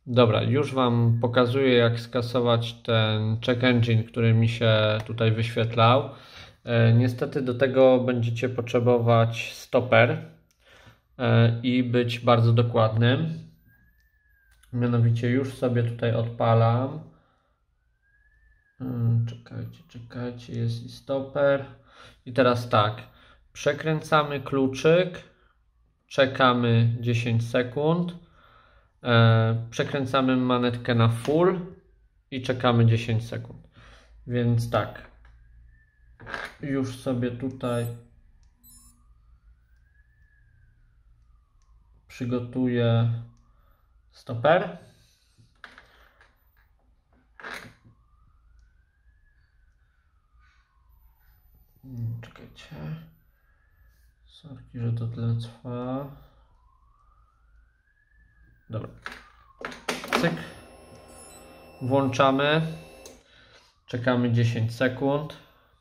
Dobra, już Wam pokazuję, jak skasować ten check engine, który mi się tutaj wyświetlał. Niestety do tego będziecie potrzebować stoper i być bardzo dokładnym. Mianowicie już sobie tutaj odpalam. Czekajcie, jest i stoper. I teraz tak, przekręcamy kluczyk, czekamy 10 sekund, przekręcamy manetkę na full i czekamy 10 sekund. Więc tak, już sobie tutaj przygotuję stoper. Czekajcie. Sorki, że to tyle trwa. Dobra. Cyk. Włączamy. Czekamy 10 sekund.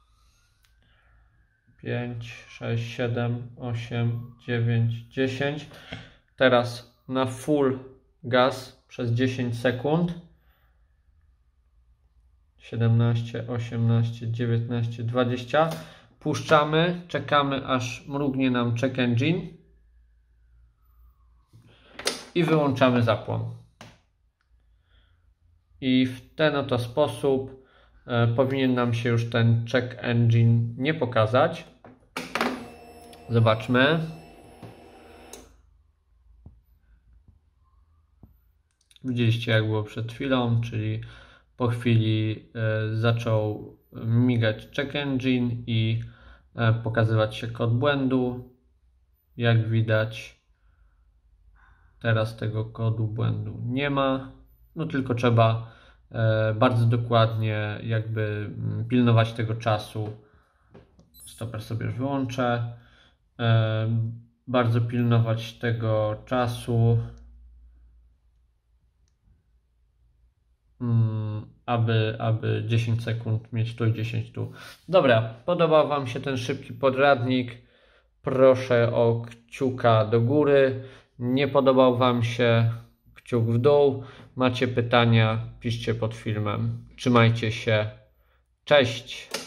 5, 6, 7, 8, 9, 10. Teraz na full gaz przez 10 sekund. 17, 18, 19, 20. Puszczamy, czekamy aż mrugnie nam check engine i wyłączamy zapłon. I w ten oto sposób powinien nam się już ten check engine nie pokazać. Zobaczmy. Widzieliście, jak było przed chwilą, czyli po chwili zaczął migać check engine i pokazywać się kod błędu. Jak widać, teraz tego kodu błędu nie ma. No tylko trzeba bardzo dokładnie jakby pilnować tego czasu. Stoper sobie już wyłączę. Bardzo pilnować tego czasu, aby 10 sekund mieć tu i 10 tu. Dobra, podobał Wam się ten szybki podradnik? Proszę o kciuka do góry. Nie podobał Wam się? Kciuk w dół. Macie pytania? Piszcie pod filmem. Trzymajcie się. Cześć!